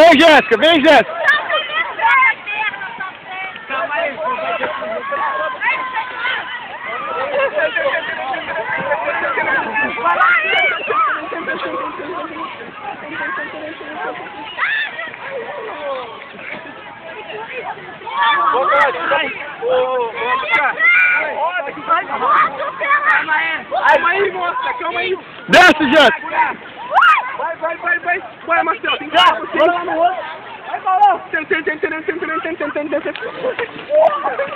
Vem, Jéssica, vem, Jéssica. Calma aí. Calma aí, moça, calma aí. Desce, Jéssica. Vai. Vai, Marcelo. Tem que dar você lá no outro. Vai, Paulo.